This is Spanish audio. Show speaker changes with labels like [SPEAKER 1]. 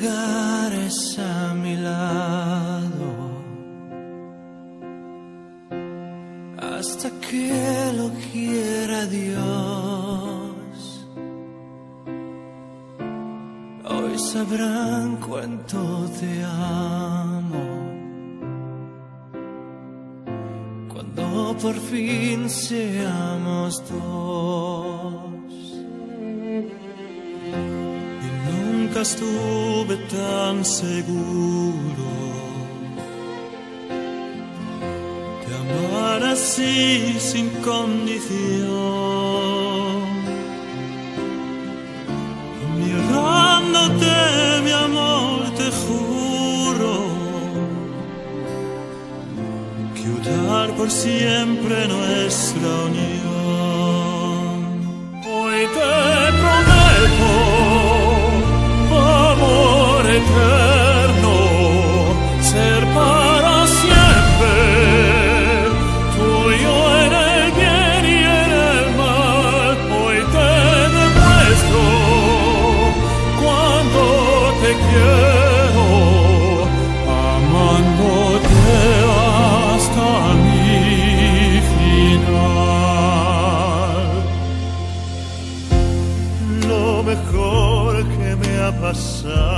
[SPEAKER 1] llegares a mi lado, hasta que lo quiera Dios. Hoy sabrán cuánto te amo, cuando por fin seamos dos. Y nunca estuve tan seguro de amar así sin condición. Mirándote, mi amor, te juro que unir por siempre nuestra unión. Hoy te prometo amor eterno, ser para siempre tuyo en el bien y en el mal. Hoy te demuestro cuánto te quiero, amándote hasta mi final. Lo mejor que me ha pasado